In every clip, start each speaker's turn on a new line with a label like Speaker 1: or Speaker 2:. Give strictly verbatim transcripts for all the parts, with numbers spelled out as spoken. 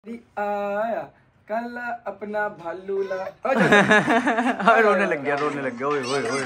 Speaker 1: आया कल अपना भालू ला
Speaker 2: रोने लग गया रोने लग गया ओए ओए ओए।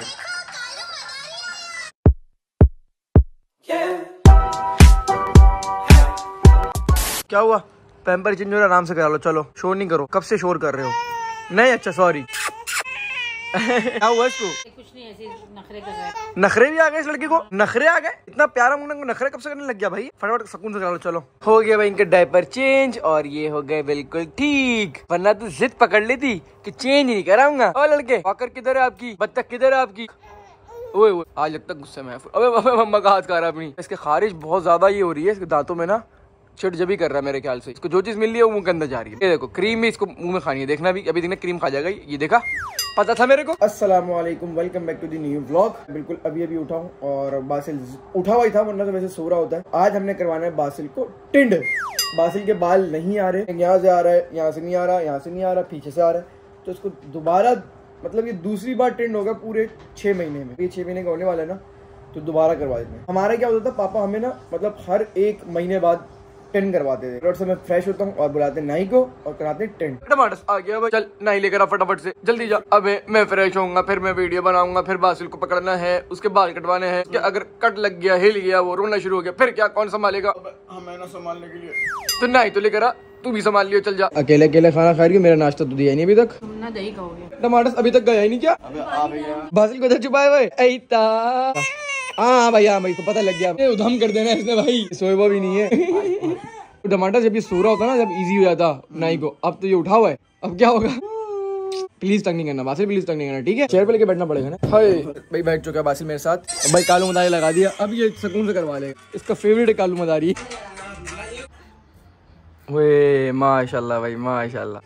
Speaker 2: क्या हुआ? पैम्पर चेंज हो रहा, आराम से करा लो। चलो शोर नहीं करो, कब से शोर कर रहे हो? नहीं अच्छा सॉरी। क्या हुआ इसको?
Speaker 3: कुछ नहीं, ऐसे नखरे कर रहा है।
Speaker 2: नखरे भी आ गए इस लड़की को? नखरे आ गए? इतना प्यारा मुन्ना को नखरे कब से करने लग गया भाई? फटाफट सुकून से करा लो। चलो हो गया भाई इनका डायपर चेंज और ये हो गए बिल्कुल ठीक। वरना तो जिद पकड़ ली थी कि चेंज नहीं कराऊंगा। ओ लड़के वॉकर किधर है आपकी? बत्तख किधर है आपकी? ओए ओए आज लगता गुस्से में है। अबे अबे मम्मा का हाथ खा रहा है अपनी। इसके खारिश बहुत ज्यादा ये हो रही है इसके दांतों में ना, चिट जब भी कर रहा है मेरे ख्याल से। इसको जो चीज मिल रही है वो मुंह के अंदर जा रही है। ये देखो क्रीम भी इसको मुंह में खानी है, देखना भी अभी देखना क्रीम खा जाएगा। ये देखा, पता था मेरे को।
Speaker 1: अस्सलाम वालेकुम, welcome back to the new vlog. बिल्कुल अभी अभी उठा हूँ और बासिल उठा हुआ ही था, वरना तो वैसे सो रहा होता है। आज हमने करवाना है बासिल को टिंड। बासिल के बाल नहीं आ रहे, यहाँ से आ रहा है, यहाँ से नहीं आ रहा, यहाँ से नहीं आ रहा, पीछे से आ रहा है। तो इसको दोबारा मतलब ये दूसरी बार टिंड होगा पूरे छह महीने में। ये छह महीने का होने वाला है ना, तो दोबारा करवा देते हैं। हमारा क्या होता था, पापा हमें ना मतलब हर एक महीने बाद टेंट करवाते थे। रोड से मैं फ्रेश होता हूँ और बुलाते नाई को और कराते टेंट।
Speaker 2: टमाटर आ गया भाई, चल नाई लेकर आ फटाफट से, जल्दी जा। अबे मैं फ्रेश होऊंगा, फिर मैं वीडियो बनाऊंगा, फिर बासिल को पकड़ना है, उसके बाल कटवाने हैं। क्या अगर कट लग गया, हिल गया, वो रोना शुरू हो गया, फिर क्या कौन संभालेगा?
Speaker 1: हमें ना संभालने के लिए
Speaker 2: तो नाई तो लेकर आ, तू भी संभाल लियो। चल जा।
Speaker 1: अकेले अकेले खाना खा रही हो, मेरा नाश्ता तो दिया ही नहीं अभी तक।
Speaker 3: तुम ना दही खाओगे।
Speaker 1: टमाटर अभी तक गया ही नहीं क्या? बासिल को इधर छुपाए हुए। हाँ भाई हाँ भाई को पता लग गया, उधम कर देना इसने भाई, सोए हुआ भी नहीं है। टमाटर जब ये सो रहा होता ना, जब इजी हो जाता नाई को, अब तो ये उठा हुआ है, अब क्या होगा? प्लीज तंग नहीं करना बासिल, प्लीज तंग नहीं करना, ठीक है? चेयर पे लेके बैठना पड़ेगा ना। हाय भाई बैठ चुका है बासिल मेरे साथ। भाई कालू मदारी लगा दिया, अब ये सुकून से करवा लेगा। इसका फेवरेट है कालू मदारी।
Speaker 2: वे माशाल्लाह भाई माशाल्लाह।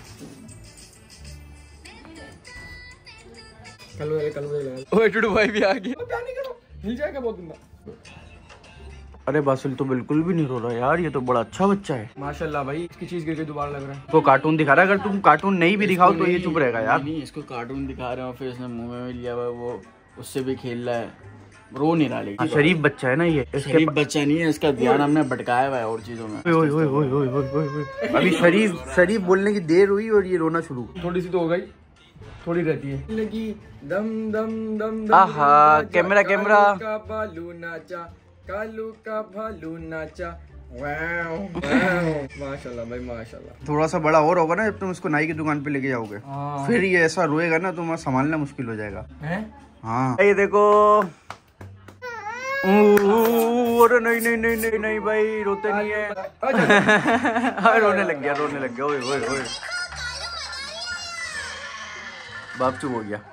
Speaker 1: कालू मदारी कालू मदारी लगा।
Speaker 2: ओए टुडू भाई भी आ गया।
Speaker 1: क्या नहीं करो, हिल जाएगा बहुत बंदा।
Speaker 2: अरे बासिल तो बिल्कुल भी नहीं रो रहा यार, ये तो बड़ा अच्छा बच्चा है
Speaker 1: माशाल्लाह भाई। इसकी चीज गिर के दोबारा लग रहा है।
Speaker 2: तो कार्टून दिखा रहा है, अगर तुम कार्टून नहीं भी दिखाओ तो ये चुप रहेगा यार।
Speaker 4: नहीं इसको कार्टून दिखा रहे हो, फिर इसने मुंह में लिया हुआ है, वो उससे भी खेल रहा है, रो नहीं रहा। लेकिन
Speaker 2: शरीफ बच्चा है ना ये,
Speaker 4: शरीफ बच्चा नहीं है, इसका ध्यान हमने भटकाया हुआ है और चीजों में।
Speaker 2: ओए ओए ओए ओए ओए ओए ओए। अभी शरीफ शरीफ बोलने की देर हुई और ये रोना शुरू।
Speaker 1: थोड़ी सी तो हो गई, थोड़ी रहती है। लगी दम दम दम दम।
Speaker 2: आहा कैमरा कैमरा।
Speaker 1: का भालू नाचा, कालू का भालू नाचा। वाओ वाओ माशाल्लाह भाई माशाल्लाह।
Speaker 2: थोड़ा सा बड़ा और होगा ना जब तुम इसको नाई की दुकान पे लेके जाओगे, फिर ये ऐसा रोएगा ना तुम्हारा संभालना मुश्किल हो जाएगा।
Speaker 1: हैं?
Speaker 2: हाँ ये देखो। अरे नहीं नहीं नहीं नहीं नहीं भाई रोते नहीं है। हाँ रोने लग गया रोने लग गया ओए ओए ओए। बाप चुप हो गया।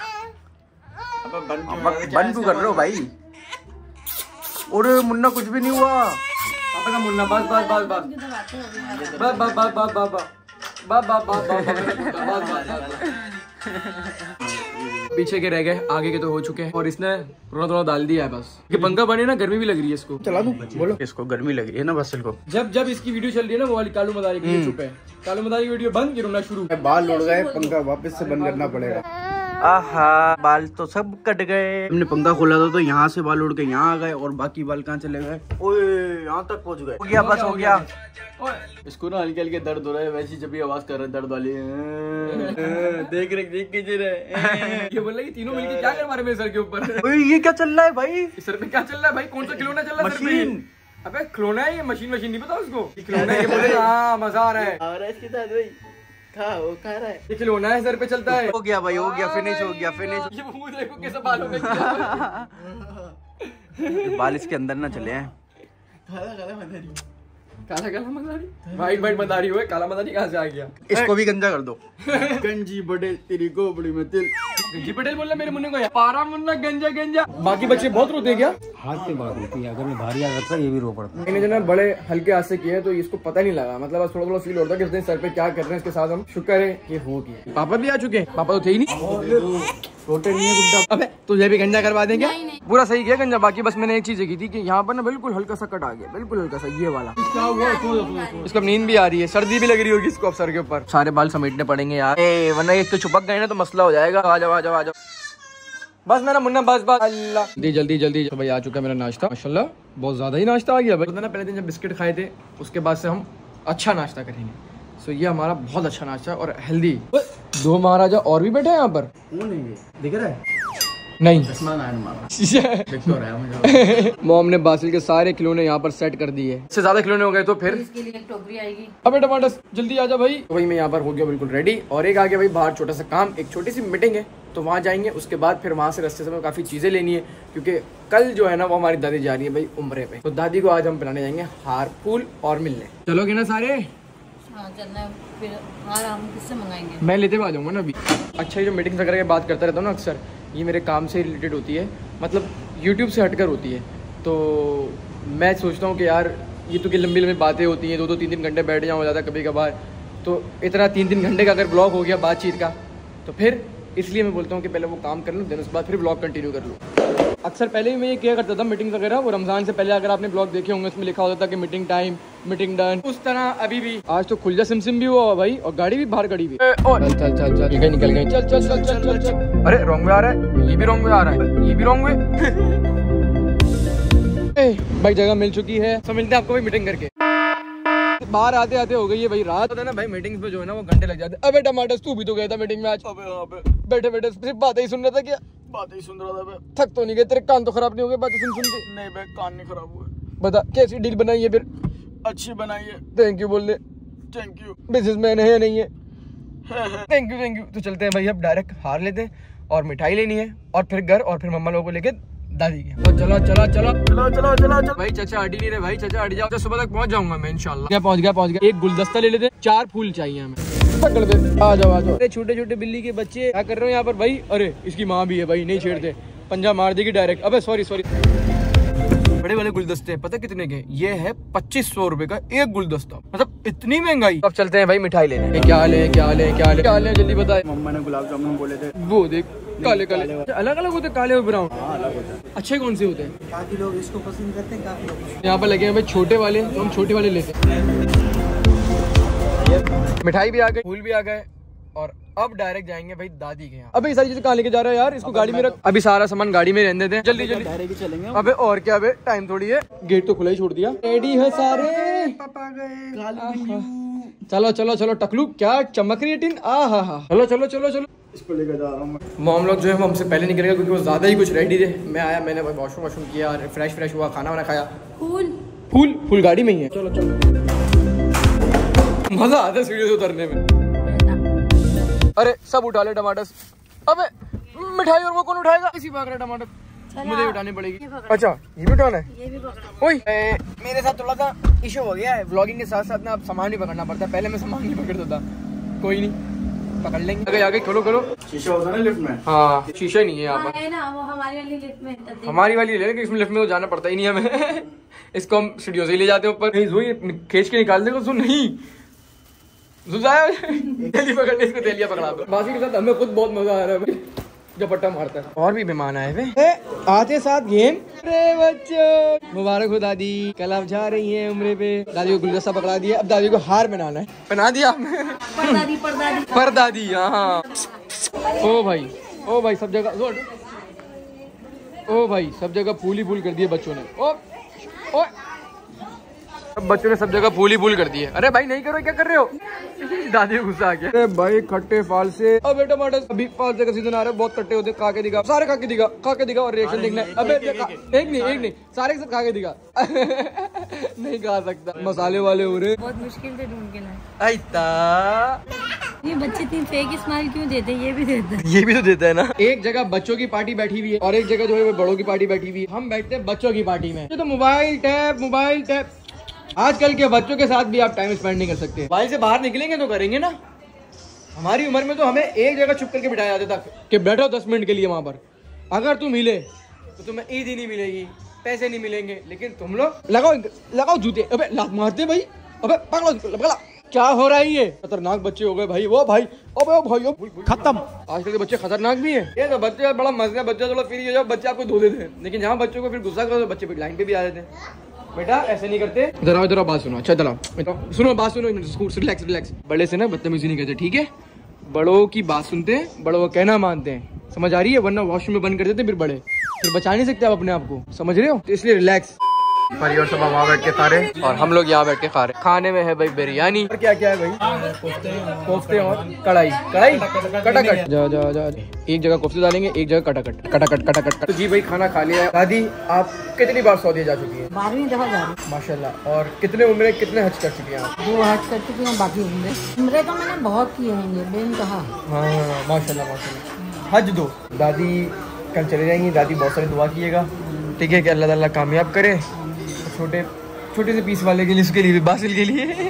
Speaker 2: बंद क्यों कर रहे हो भाई? और मुन्ना कुछ भी नहीं हुआ।
Speaker 1: पापा का मुन्ना बस बस बस बस बस बस बस बस बस बस बस बस बस। पीछे के रह गए, आगे के तो हो चुके हैं और इसने थोड़ा थोड़ा डाल दिया है बस। ये पंखा बने ना, गर्मी भी लग रही है इसको। चला दूं? बोलो।
Speaker 2: इसको गर्मी लग रही है ना बासिल को।
Speaker 1: जब जब इसकी वीडियो चल रही है ना, वो वाली कालू मदारी की, चुप है। कालू मदारी की वीडियो बंद, रोना शुरू। बाल उड़ गए, पंखा वापस से बंद करना पड़ेगा।
Speaker 2: आहा बाल तो सब कट गए। हमने पंखा खोला था तो यहाँ से बाल उड़ के यहाँ आ गए और बाकी बाल कहाँ चले गए? ओए यहाँ तक पहुँच गए। हो गया बस हो गया।
Speaker 4: इसको ना हल्के हल्के दर्द हो रहा है, वैसी जब भी आवाज कर रहे दर्द वाली देख रहे देख के रहे।
Speaker 1: ये बोल रहा है तीनों मिलके क्या कर मारे मेरे सर के ऊपर।
Speaker 2: ये क्या चल रहा है भाई?
Speaker 1: इस सर पे क्या चल रहा है भाई? कौन सा खिलौना चल रहा है?
Speaker 2: मशीन।
Speaker 1: अबे खिलौना है ये, मशीन मशीन नहीं पता उसको। खिलौना है ये, बोले हाँ मजा आ रहा है।
Speaker 4: आ रहा है इसके साथ भाई, खा वो खा रहा है।
Speaker 1: ये खिलौना है, सर पे चलता है।
Speaker 2: हो गया भाई हो गया, फिनिश हो गया फिनिश।
Speaker 1: ये मुंह देखो कैसा बालों में
Speaker 2: बाल इसके अंदर ना चले हैं।
Speaker 4: काला काला मदारी,
Speaker 1: काला काला मदारी, वाइट वाइट मदारी हुए, काला मदारी कहाँ से आ गया?
Speaker 2: इसको भी गंजा कर दो।
Speaker 4: गंजी बड़े तेरी गोबड़ी में तिल।
Speaker 1: गंजी पटेल बोल रहा मेरे मुन्ने को, पारा मुन्ना गंजा गंजा। बाकी बच्चे बहुत रोते हैं क्या?
Speaker 5: हाथ पे बात होती है, अगर मैं भारी हाथ रखता ये भी रो पड़ता है।
Speaker 1: मैंने जो ना बड़े हल्के हाथ से किए तो इसको पता नहीं लगा, मतलब बस थोड़ा थोड़ा फील होता है कि इसने सर पे क्या कर रहे हैं इसके साथ। हम शुक्र है कि हो गया। पापा भी आ चुके हैं? पापा तो थे ही नहीं, रोटे नहीं है गुड्डा। अबे तुझे भी गंजा करवा देंगे? पूरा सही किया गंजा। बाकी बस मैंने एक चीज की थी कि यहाँ पर ना बिल्कुल हल्का सा कट आ गया, बिल्कुल हल्का सा, ये वाला। क्या हुआ? इसको नींद भी आ रही है, सर्दी भी लग रही होगी इसको अब सर के ऊपर। सारे बाल समेटने पड़ेंगे यार, वरना एक तो चिपक गए ना तो मसला हो जाएगा। आ जाओ आ जाओ आ जाओ। बस मेरा मुन्ना बस बस। अल्लाह जल्दी जल्दी जल्दी। तो भाई आ चुका मेरा नाश्ता, माशाल्लाह बहुत ज्यादा ही नाश्ता आ गया भाई। ना पहले दिन जब बिस्किट खाए थे उसके बाद से हम अच्छा नाश्ता करेंगे। सो ये हमारा बहुत अच्छा नाश्ता और हेल्दी। दो महाराजा और भी बैठे हैं यहाँ पर,
Speaker 4: दिख रहा है?
Speaker 1: नहीं
Speaker 4: मुझे।
Speaker 1: मॉम ने बासिल के सारे खिलौने यहाँ पर सेट कर दिए। इससे ज्यादा खिलौने हो गए तो फिर
Speaker 3: इसके लिए एक टोकरी आएगी।
Speaker 1: अबे टमाटर जल्दी आ जा भाई। तो वही मैं यहाँ पर हो गया बिल्कुल रेडी। और एक आगे भाई बाहर छोटा सा काम, एक छोटी सी मीटिंग है, तो वहाँ जाएंगे। उसके बाद फिर वहाँ से रास्ते से काफ़ी चीज़ें लेनी है, क्योंकि कल जो है ना वो हमारी दादी जा रही है भाई उम्रे पे। तो दादी को आज हम पिलाने जाएंगे हार फूल और मिलने। चलोगे ना सारे?
Speaker 3: हाँ चलना है। फिर हार हम किससे मंगाएंगे?
Speaker 1: मैं लेते हुए आ जाऊँगा ना अभी। अच्छा, ये जो मीटिंग वगैरह की बात करता रहता हूँ ना अक्सर, ये मेरे काम से रिलेटेड होती है, मतलब यूट्यूब से हटकर होती है। तो मैं सोचता हूँ कि यार ये तो कि लंबी लंबी बातें होती हैं, दो दो तीन तीन घंटे बैठ जाऊँ हो जाता कभी कभार। तो इतना तीन तीन घंटे का अगर ब्लॉग हो गया बातचीत का, तो फिर इसलिए मैं बोलता हूँ कि पहले वो काम कर लूँ, देन उसके बाद फिर ब्लॉग कंटिन्यू कर लूँ। अक्सर पहले भी मैं ये किया करता था मीटिंग वगैरह, वो रमजान से पहले अगर आपने ब्लॉग देखे होंगे उसमें लिखा होता था कि मीटिंग टाइम, मीटिंग डन। उस तरह अभी भी आज तो खुल जा सिम सिम भी हुआ भाई, और गाड़ी भी बाहर खड़ी हुई। चल चल चल चल निकल निकल गई। चल चल चल चल चल चल। अरे रॉन्ग वे आ रहा है, ये भी रॉन्ग वे आ रहा है, ये भी रॉन्ग वे। भाई जगह मिल चुकी है, तो मिलते हैं आपको भाई मीटिंग करके। बाहर आते आते हो गई है भाई रात। होता है ना भाई मीटिंग्स में जो है ना वो घंटे लग जाते। अबे टमाटर तू भी तो गया था मीटिंग में आज?
Speaker 4: अबे अबे
Speaker 1: बैठे बैठे सिर्फ बातें ही सुन रहा था क्या?
Speaker 4: बातें ही सुन रहा था बे।
Speaker 1: थक तो नहीं गए? तेरे कान तो खराब नहीं हो गए बातें सुन सुन के?
Speaker 4: नहीं बे, कान नहीं खराब हुए।
Speaker 1: बता कैसी डील बनाई है फिर?
Speaker 4: अच्छी बनाई है।
Speaker 1: थैंक यू बोल दे।
Speaker 4: Thank you.
Speaker 1: बिजनेसमैन है या नहीं है? Thank you thank you. तो चलते हैं भाई, अब डायरेक्ट हार लेते हैं और मिठाई लेनी है, और फिर घर, और फिर मम्मा लोगों को लेके दादी के। तो चला चला चला
Speaker 4: चलो चलो चलो चलो
Speaker 1: भाई। चाचा हट ही नहीं रहे भाई, चाचा हट जाओ। सुबह तक पहुंच जाऊंगा मैं इंशाल्लाह। क्या पहुंच गया पहुंच गया। एक गुलदस्ता ले लेते, चार फूल चाहिए हमें। पकड़ दे, आ जाओ आ जाओ। अरे छोटे छोटे बिल्ली के बच्चे क्या कर रहे हो यहाँ पर भाई? अरे इसकी माँ भी है भाई, नहीं छेड़ते, पंजा मार देगी डायरेक्ट। अबे सॉरी सॉरी। बड़े वाले गुलदस्ते पता कितने के? ये है पच्चीस सौ रुपए का एक गुलदस्ता, मतलब इतनी महंगाई। अब चलते हैं भाई मिठाई लेने। क्या ले क्या ले क्या ले क्या ले जल्दी बताए।
Speaker 4: मम्मा ने गुलाब जामुन बोले थे,
Speaker 1: वो देख काले काले अलग अलग होते, काले और ब्राउन।
Speaker 4: अलग होता है।
Speaker 1: अच्छे कौन से होते हैं?
Speaker 6: काफी लोग इसको पसंद करते हैं, काफी लोग
Speaker 1: यहाँ पर लगे हैं भाई छोटे वाले, तो हम छोटे वाले लेते हैं। मिठाई भी आ गई, फूल भी आ गए, और अब डायरेक्ट जाएंगे भाई दादी के यहाँ। अबे ये सारी चीजें कहाँ लेके जा रहा है यार? इसको गाड़ी में रख। अभी सारा सामान गाड़ी में रहने देते हैं, जल्दी जल्दी
Speaker 4: डायरेक्ट ही चलेंगे।
Speaker 1: अबे और क्या, अबे टाइम थोड़ी है, गेट तो खुला ही छोड़ दिया। रेडी है सारे?
Speaker 4: पापा गए।
Speaker 1: चलो चलो चलो टकलू, क्या चमक रही है टीन। आ हा हा। चलो चलो चलो चलो।
Speaker 4: इसको लेकर जा रहा हूँ मैं।
Speaker 1: मॉम लोग जो है वो हमसे पहले निकल गए, क्योंकि वो ज्यादा ही कुछ रेडी थे। मैं आया, मैंने वॉशरूम वॉशरूम किया, फ्रेश फ्रेश हुआ, खाना वाना खाया।
Speaker 3: फूल
Speaker 1: फूल फूल गाड़ी में ही है। चलो चलो। मजा आता है सीढ़ी से उतरने में। अरे सब उठा ले टमाटर। अबे मिठाई और वो कौन उठाएगा? इसी भाग रहा टमाटर, मुझे ही उठानी पड़ेगी। अच्छा ये भी उठाना है?
Speaker 3: ये भी पकड़।
Speaker 1: ओए मेरे साथ थोड़ा सा इशू हो गया है, व्लॉगिंग के साथ साथ ना अब सामान भी पकड़ना पड़ता है। पहले मैं सामान नहीं पकड़ता था। कोई नहीं, पकड़ लेंगे। आगे आगे खोलो खोलो।
Speaker 4: शीशा होता है ना लिफ्ट में?
Speaker 1: हाँ शीशा नहीं है यहाँ पर।
Speaker 3: है ना वो हमारी वाली लिफ्ट में।
Speaker 1: हमारी वाली ले, इसमें लिफ्ट में तो जाना पड़ता ही नहीं है हमें। इसको हम स्टूडियो से ही ले जाते हैं ऊपर। नहीं जो ये खींच के निकाल देगा, नहीं तेली पकड़ ले इसको, तेलिया पकड़ा दो। बासी के साथ हमें खुद बहुत मजा आ रहा है भाई, जब पट्टा मारता है। और भी मेहमान आए हुए आते साथ गेम। अरे बच्चों मुबारक हो दादी, कल आप जा रही हैं उम्रे पे। दादी को गुलदस्ता पकड़ा दिया, अब दादी को हार बनाना है। बना दिया
Speaker 3: परदादी परदादी
Speaker 1: परदादी। हाँ ओ भाई ओ भाई सब जगह, ओ भाई सब जगह फूल ही फूल कर दिए बच्चों ने। ओ ओ अब बच्चों ने सब जगह फूल ही फूल कर दिए। अरे भाई नहीं करो, क्या कर रहे हो? दादी गुस्सा आ गया। अरे भाई खट्टे फाल से। अब बेटा टमाटर अभी फालसे का सीजन आ रहा है, बहुत खट्टे होते। खा के दिखा, सारे खा के दिखा, खा के दिखा और रिएक्शन देखना है। अबे एक नहीं एक नहीं, सारे के साथ खा के दिखा। नहीं खा सकता, मसाले वाले हो रहे।
Speaker 3: बहुत मुश्किल से ढूंढ के लाए।
Speaker 1: ऐता
Speaker 3: ये बच्चे इतनी फेक स्माइल क्यों देते हैं? ये भी देता है।
Speaker 1: ये भी तो देता है ना। एक जगह बच्चों की पार्टी बैठी हुई है और एक जगह जो है वो बड़ों की पार्टी बैठी हुई है। हम बैठते हैं बच्चों की पार्टी में। तो मोबाइल टैब मोबाइल टैब। आजकल के बच्चों के साथ भी आप टाइम स्पेंड नहीं कर सकते। मोबाइल से बाहर निकलेंगे तो करेंगे ना। हमारी उम्र में तो हमें एक जगह चुप करके बिठाया जाता था कि बैठो दस मिनट के लिए वहां पर। अगर तुम हिले तो तुम्हें ईद ही नहीं मिलेगी, पैसे नहीं मिलेंगे। लेकिन तुम लोग लगाओ लगाओ जूते। अबे लात मारते भाई। अबे पकड़ो पकड़ा। क्या हो रहा है? ये खतरनाक बच्चे हो गए भाई। वो भाई अबे भाई खत्म। आजकल के बच्चे खतरनाक भी है। ये तो बच्चे बड़ा मजा है, बच्चा थोड़ा फ्री हो जाओ, बच्चे आपको धो देते हैं। लेकिन जहाँ बच्चों को फिर गुस्सा करो तो बच्चे लाइन पे भी आ जाते हैं। बेटा ऐसे नहीं करते। इधर आओ इधर आओ, बात सुनो। अच्छा इधर आओ, सुनो बात सुनो। Relax relax. बड़े से ना बदतमीजी नहीं करते, ठीक है? बड़ों की बात सुनते हैं, बड़ों का कहना मानते हैं, समझ आ रही है? वरना वॉशरूम में बंद कर देते फिर बड़े, फिर बचा नहीं सकते आप अपने आप को, समझ रहे हो? तो इसलिए रिलैक्स। परिवार सब वहाँ बैठ के खा रहे और हम लोग यहाँ बैठ के खा रहे। खाने में है भाई बिरयानी और क्या क्या है भाई, कोफ्ते और कढ़ाई कढ़ाई कटाकट। जा जा जा एक जगह कोफ्ते डालेंगे, एक जगह कटाकट कटाकट कटाकट। तो जी भाई खाना खा लिया। दादी आप कितनी बार सऊदी जा चुकी है?
Speaker 3: बारहवीं दफा जा रही
Speaker 1: माशाल्लाह। और कितने उम्रे कितने हज कर चुकी हैं आप?
Speaker 3: हूँ, दो हज कर चुकी हूँ, बाकी उम्रे उम्रे तो मैंने बहुत किए होंगे बेनतहा।
Speaker 1: हाँ माशाल्लाह माशाल्लाह। हज दो। दादी कल चले जाएंगी। दादी बहुत सारी दुआ कीजिएगा, ठीक है, कि अल्लाह ताला कामयाब करे। छोटे छोटे से पीस वाले के लिए, उसके लिए भी, बासिल के लिए।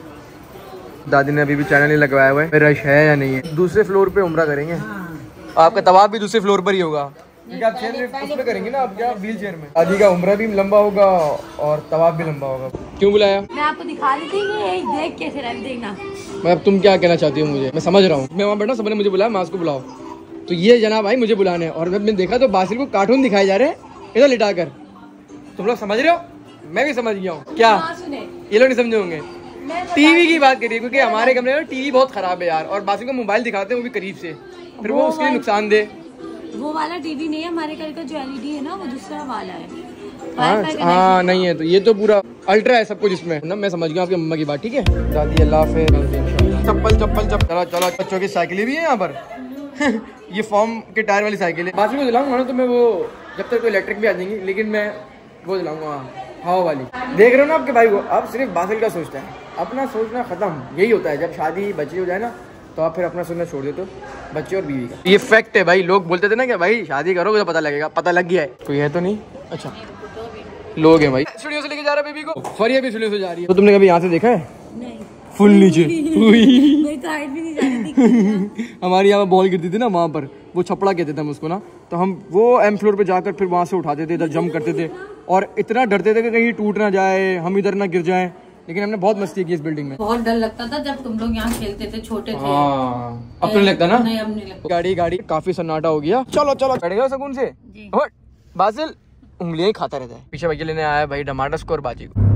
Speaker 1: दादी ने अभी भी चैनल नहीं लगवाया हुआ है, रश है या नहीं है। दूसरे फ्लोर पे उम्रा करेंगे। आपका तवाफ भी दूसरे फ्लोर पर ही होगा, क्योंकि आप चेयर में उसमें करेंगे ना, आप क्या व्हील चेयर में। दादी का उम्रा भी लंबा होगा और तवाफ भी लंबा होगा। क्यों बुलाया?
Speaker 3: मैं आपको दिखा रही थी कि देख के फिर देखना।
Speaker 1: मैं अब तुम क्या कहना चाहती हो मुझे? मैं समझ रहा हूँ, मैं वहाँ बैठा, सबने मुझे बुलाया, मास को बुलाओ। तो ये जनाब आई मुझे बुलाने, और जब मैंने देखा तो बासिल को कार्टून दिखाए जा रहे हैं इधर लिटा कर। तुम लोग समझ रहे हो? मैं भी समझ गया हूँ। क्या ये लोग नहीं समझे होंगे? टीवी की बात करिए, क्योंकि हमारे कमरे में टीवी बहुत खराब है यार, और बासिल को मोबाइल दिखाते हैं वो भी करीब से, फिर वो उसके लिए नुकसान दे।
Speaker 3: वो वाला टीवी नहीं है हमारे घर का, जो एलईडी है ना वो दूसरा वाला है।
Speaker 1: हाँ हाँ नहीं है, तो ये तो पूरा अल्ट्रा है सब कुछ इसमें ना। मैं समझ गया आपकी मम्मा की बात, ठीक है दादी। अल्लाह हाफिज़। चप्पल चप्पल चप्पल चलो चलो। बच्चों की साइकिलें भी है यहाँ पर। ये फॉर्म के टायर वाली साइकिल है। बासिल को दिलाऊंगा ना तो मैं वो, जब तक तो इलेक्ट्रिक भी आ जाएंगी, लेकिन मैं वो दिलाऊंगा हवा वाली। देख रहे हो ना आपके भाई को, अब सिर्फ बासिल का सोचता है, अपना सोचना खत्म। यही होता है जब शादी बच्चे हो जाए ना, तो आप फिर अपना सोचना छोड़ देते हो, बच्चे और बीवी का। ये फैक्ट है भाई। लोग बोलते थे ना कि भाई शादी करोगे तो पता लगेगा, पता लग गया है। कोई है तो नहीं? अच्छा लोग हैं भाई। स्टूडियो से लेके जा रहा है बेबी को, फरिया भी स्टूडियो से जा रही है। तो तुमने कभी यहाँ से देखा है?
Speaker 3: नहीं।
Speaker 1: फुल नीचे।
Speaker 3: मैं तो हाइट भी नहीं जाती थी।
Speaker 1: हमारी यहाँ बॉल गिरती थी ना, वहाँ पर वो छपड़ा कहते थे हम उसको ना, तो हम वो एम फ्लोर पे जाकर फिर वहाँ से उठाते थे, इधर जंप करते थे, और इतना डरते थे कि कहीं टूट ना जाए, हम इधर ना गिर जाएं। लेकिन हमने बहुत मस्ती की इस बिल्डिंग में।
Speaker 3: बहुत डर लगता था जब तुम लोग यहाँ खेलते थे, छोटे थे।
Speaker 1: हाँ, अब तो नहीं लगता ना?
Speaker 3: नहीं अब नहीं लगता।
Speaker 1: गाड़ी गाड़ी काफी सन्नाटा हो गया। चलो चलो चढ़ेगा सुकून से। बासिल उंगलियां ही खाता रहता है। पीछे भैया लेने आया भाई टमाटर को और बाजी को।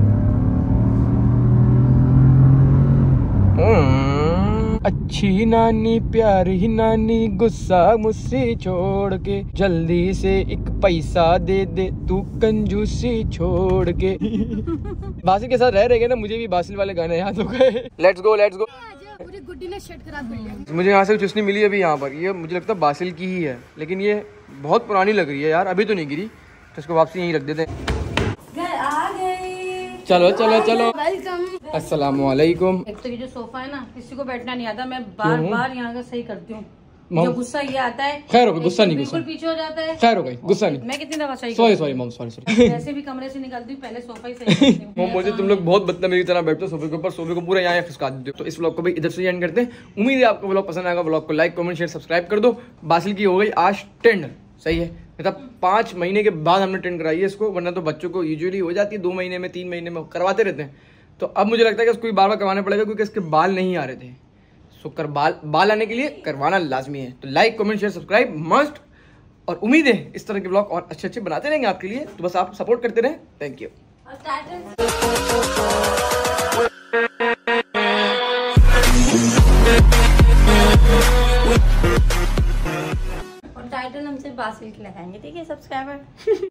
Speaker 1: अच्छी नानी प्यारी नानी गुस्सा मुझसे छोड़ के, जल्दी से एक पैसा दे दे तू कंजूसी छोड़ के। बासिल के साथ रह रहे ना, मुझे भी बासिल वाले गाने याद हो गए। Let's go let's go.
Speaker 7: पूरी गुड्डी ने शर्ट करा दी।
Speaker 1: मुझे यहाँ से चुस्नी मिली अभी यहाँ पर, ये मुझे लगता है बासिल की ही है, लेकिन ये बहुत पुरानी लग रही है यार, अभी तो नहीं गिरी, तो इसको वापसी यहीं रख देते हैं।
Speaker 3: घर आ गए।
Speaker 1: चलो चलो चलो।
Speaker 7: वेलकम।
Speaker 1: अस्सलामुअलैकुम।
Speaker 3: एक तो ये जो सोफा है ना, किसी को बैठना नहीं आता, मैं बार बार यहाँ का सही करती हूँ। जो गुस्सा ये आता है,
Speaker 1: खैर हो गई, गुस्सा नहीं,
Speaker 3: बिल्कुल पीछे हो जाता है।
Speaker 1: खैर हो गई, गुस्सा नहीं।
Speaker 3: मैं कितनी दफा सही
Speaker 1: sorry sorry mom, sorry sorry.
Speaker 3: वैसे भी कमरे से निकलती हूँ, पहले सोफा ही सही करती हूँ।
Speaker 1: मॉम बोलती तुम लोग बहुत बदतमीजी तरह बैठते हो सोफे के ऊपर, सोफे को पूरा यहाँ खिसका देते हो। तो इस व्लॉग को भी इधर से एंड करते हैं। उम्मीद है आपको व्लॉग पसंद आएगा। व्लॉग को लाइक कमेंट शेयर सब्सक्राइब कर दो। बासिल की हो गई आज टेंड, सही है, मतलब पाँच महीने के बाद हमने टेंड कराई है इसको, वरना तो बच्चों को यूजुअली हो जाती है दो महीने में, तीन महीने में करवाते रहते हैं। तो अब मुझे लगता है कि उसको बार बार करवाना पड़ेगा, क्योंकि इसके बाल नहीं आ रहे थे। सो कर बाल बाल आने के लिए करवाना लाजमी है। तो like comment share subscribe must, और उम्मीद है इस तरह के ब्लॉग और अच्छे अच्छे बनाते रहेंगे आपके लिए। तो बस आप सपोर्ट करते रहें। Thank you.
Speaker 3: और टाइटल हमसे बासिल के लगाएंगे, ठीक है सब्सक्राइबर।